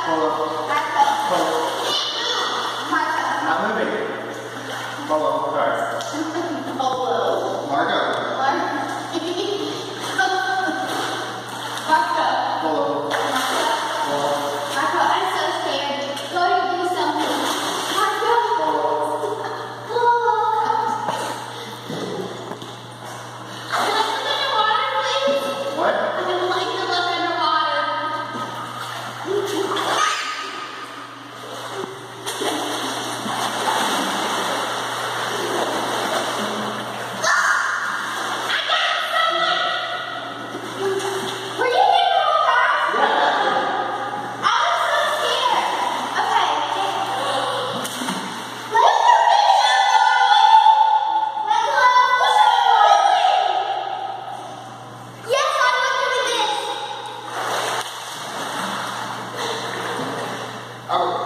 Follow. Back up. Follow. Mark Not moving. Follow. Sorry. Follow. Mark up. Mark up. Follow. Follow. Mark up. I'm so scared. Cody, do something. Mark up. Follow. Can I look underwater, please? What? I would like to look underwater. Were you here the whole time? Yeah. I was so scared. Okay. Let's go fish Let's go Yes, I want to do this. Oh.